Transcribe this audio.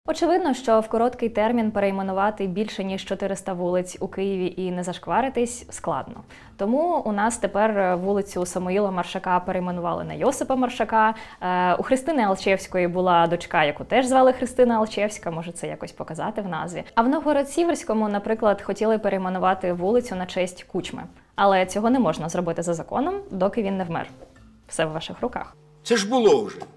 Очевидно, що в короткий термін перейменувати більше ніж 400 вулиць у Києві і не зашкваритись складно. Тому у нас тепер вулицю Самуїла Маршака перейменували на Йосипа Маршака. У Христини Алчевської була дочка, яку теж звали Христина Алчевська, може це якось показати в назві. А в Новгород-Сіверському, наприклад, хотіли перейменувати вулицю на честь Кучми. Але цього не можна зробити за законом, доки він не вмер. Все в ваших руках. Це ж було вже.